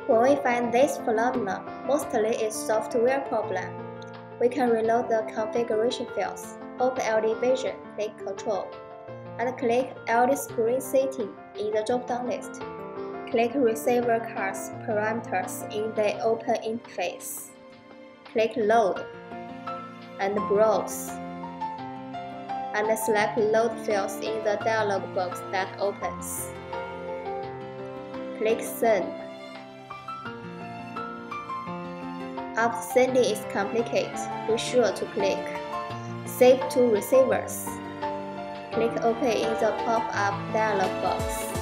When we find this phenomenon, mostly it's a software problem. We can reload the configuration fields, open LD Vision, click Control, and click LD Screen Setting in the drop-down list. Click Receiver Cards Parameters in the Open interface. Click Load and Browse, and select Load Fields in the dialog box that opens. Click Send. After sending is completed, be sure to click Save to Receivers. Click OK in the pop-up dialog box.